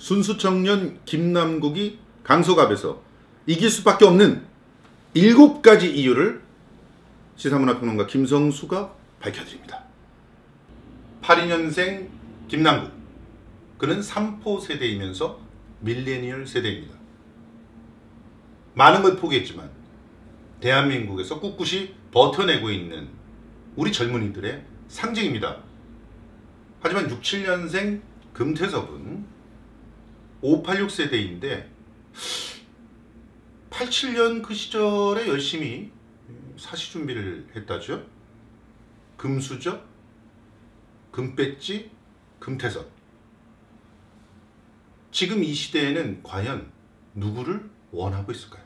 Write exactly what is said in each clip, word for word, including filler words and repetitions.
순수청년 김남국이 강서갑에서 이길 수밖에 없는 일곱 가지 이유를 시사문화평론가 김성수가 밝혀드립니다. 팔십이 년생 김남국. 그는 삼포 세대이면서 밀레니얼 세대입니다. 많은 걸 포기했지만 대한민국에서 꿋꿋이 버텨내고 있는 우리 젊은이들의 상징입니다. 하지만 육십칠 년생 금태섭은 오팔육 세대인데 팔십칠 년 그 시절에 열심히 사시 준비를 했다죠. 금수저, 금배지, 금태섭. 지금 이 시대에는 과연 누구를 원하고 있을까요?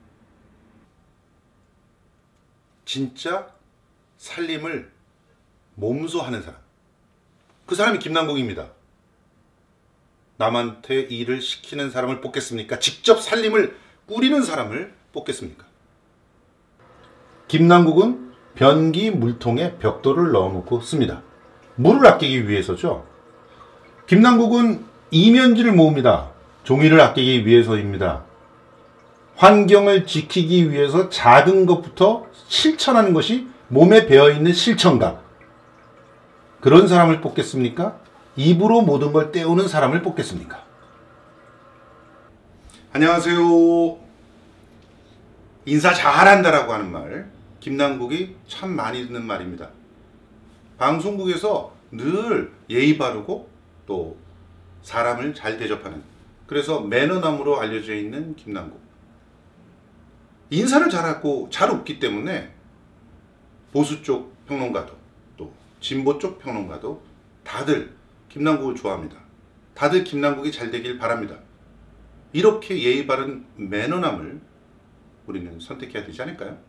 진짜 살림을 몸소 하는 사람. 그 사람이 김남국입니다. 남한테 일을 시키는 사람을 뽑겠습니까? 직접 살림을 꾸리는 사람을 뽑겠습니까? 김남국은 변기 물통에 벽돌을 넣어놓고 씁니다. 물을 아끼기 위해서죠. 김남국은 이면지를 모읍니다. 종이를 아끼기 위해서입니다. 환경을 지키기 위해서 작은 것부터 실천하는 것이 몸에 배어있는 실천감. 그런 사람을 뽑겠습니까? 입으로 모든 걸 때우는 사람을 뽑겠습니까? 안녕하세요. 인사 잘한다라고 하는 말, 김남국이 참 많이 듣는 말입니다. 방송국에서 늘 예의 바르고 또 사람을 잘 대접하는, 그래서 매너남으로 알려져 있는 김남국. 인사를 잘하고 잘 웃기 때문에 보수 쪽 평론가도 또 진보 쪽 평론가도 다들 김남국을 좋아합니다. 다들 김남국이 잘 되길 바랍니다. 이렇게 예의 바른 매너남을 우리는 선택해야 되지 않을까요?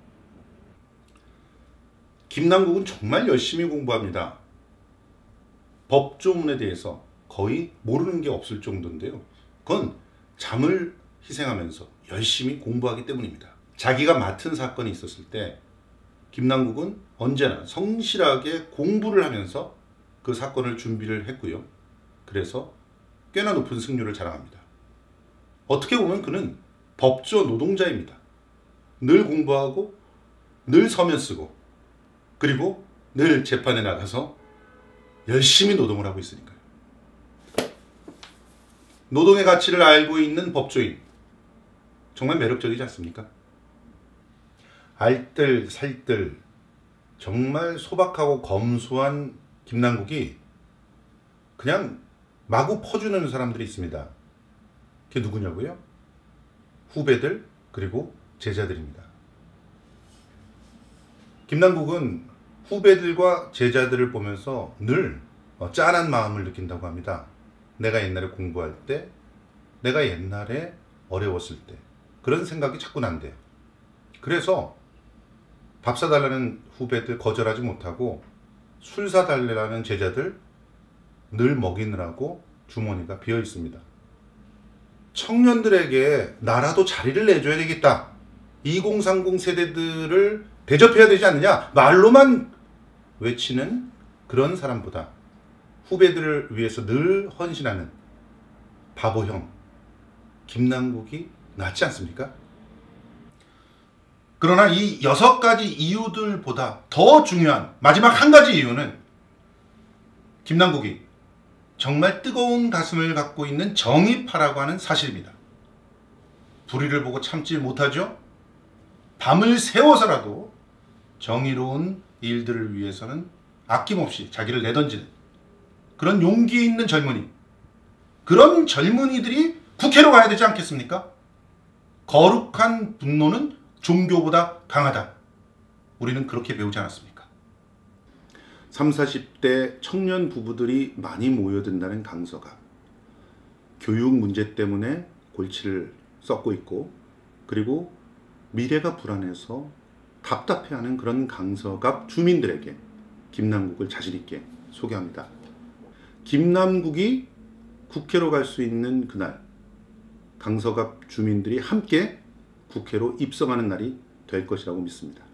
김남국은 정말 열심히 공부합니다. 법조문에 대해서 거의 모르는 게 없을 정도인데요. 그건 잠을 희생하면서 열심히 공부하기 때문입니다. 자기가 맡은 사건이 있었을 때 김남국은 언제나 성실하게 공부를 하면서 그 사건을 준비를 했고요. 그래서 꽤나 높은 승률을 자랑합니다. 어떻게 보면 그는 법조 노동자입니다. 늘 공부하고 늘 서면 쓰고 그리고 늘 재판에 나가서 열심히 노동을 하고 있으니까요. 노동의 가치를 알고 있는 법조인, 정말 매력적이지 않습니까? 알뜰 살뜰 정말 소박하고 검소한 김남국이 그냥 마구 퍼주는 사람들이 있습니다. 그게 누구냐고요? 후배들 그리고 제자들입니다. 김남국은 후배들과 제자들을 보면서 늘 짠한 마음을 느낀다고 합니다. 내가 옛날에 공부할 때, 내가 옛날에 어려웠을 때 그런 생각이 자꾸 난대요. 그래서 밥 사달라는 후배들 거절하지 못하고 술 사달라는 제자들 늘 먹이느라고 주머니가 비어 있습니다. 청년들에게 나라도 자리를 내줘야 되겠다. 이공삼공 세대들을 대접해야 되지 않느냐. 말로만 외치는 그런 사람보다 후배들을 위해서 늘 헌신하는 바보형 김남국이 낫지 않습니까? 그러나 이 여섯 가지 이유들보다 더 중요한 마지막 한 가지 이유는 김남국이 정말 뜨거운 가슴을 갖고 있는 정의파라고 하는 사실입니다. 불의를 보고 참지 못하죠? 밤을 새워서라도 정의로운 일들을 위해서는 아낌없이 자기를 내던지는 그런 용기 있는 젊은이, 그런 젊은이들이 국회로 가야 되지 않겠습니까? 거룩한 분노는 종교보다 강하다. 우리는 그렇게 배우지 않았습니까? 삼사십 대 청년 부부들이 많이 모여든다는 강서가 교육 문제 때문에 골치를 썩고 있고, 그리고 미래가 불안해서 답답해하는 그런 강서갑 주민들에게 김남국을 자신있게 소개합니다. 김남국이 국회로 갈 수 있는 그날, 강서갑 주민들이 함께 국회로 입성하는 날이 될 것이라고 믿습니다.